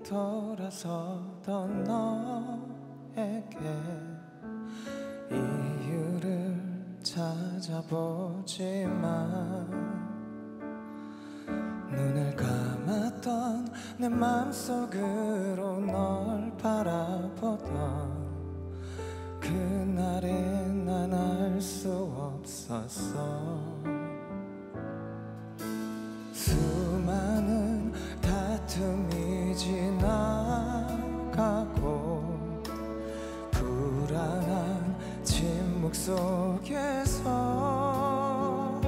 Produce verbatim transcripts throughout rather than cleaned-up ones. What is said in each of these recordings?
돌아서던 너에게 이유를 찾아보지만 눈을 감았던 내 맘속으로 널 바라보던 그날에 난 알 수 없었어. 수많은 다툼이 지나가고 불안한 침묵 속에서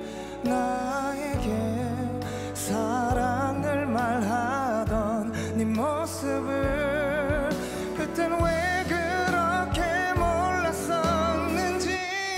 나에게 사랑을 말하던 네 모습을 그땐 왜 그렇게 몰랐었는지.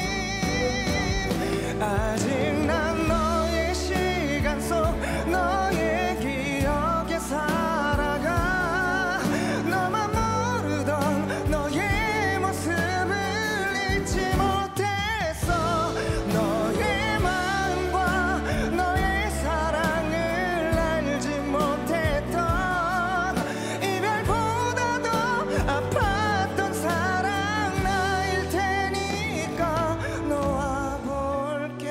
아직 난 너의 시간 속 너의 기억에 살아가. 너만 모르던 너의 모습을 잊지 못했어. 너의 마음과 너의 사랑을 알지 못했던 이별보다 더 아팠던 사랑 나일 테니까 놓아볼게.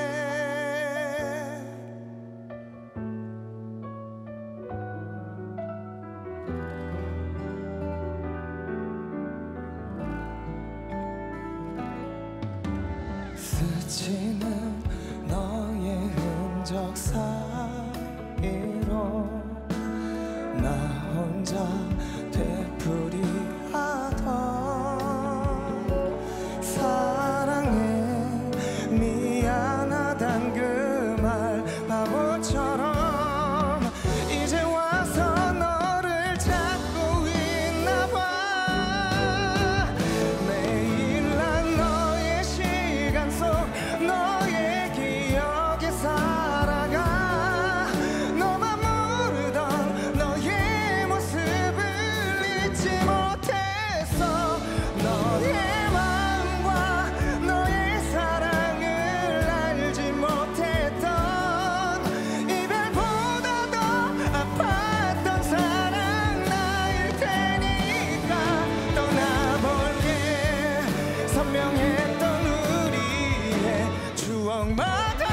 스치는 너의 흔적 사이로 나 혼자 되풀이하던 사랑해 미안하단 그 말 바보처럼 이제 와서 너를 찾고 있나봐. 매일 난 너의 시간 속 너의 기억에 살아가. 너만 모르던 너의 모습을 잊지 못했어. 너의 마음과 너의 사랑을 알지 못했던 이별보다 더 아팠던 사랑 나일 테니까 떠나볼게. 선명했던 우리의 추억마다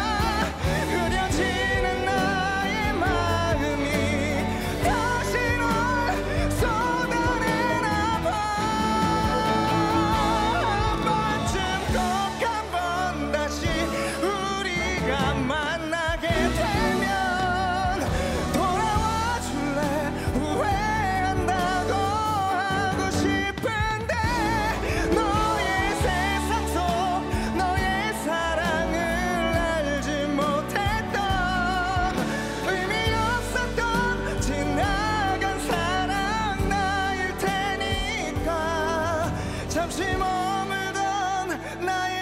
흐려지는 나의 마음이 다시 널 쏟아내나 봐. 한 번쯤 꼭 한 번 다시 우리가 만나게 되면 돌아와 줄래. 후회한다고 하고 싶은데 너의 세상 속 너의 사랑을 알지 못했던 의미 없었던 지나간 사랑 나일 테니까 잠시 머물던 나의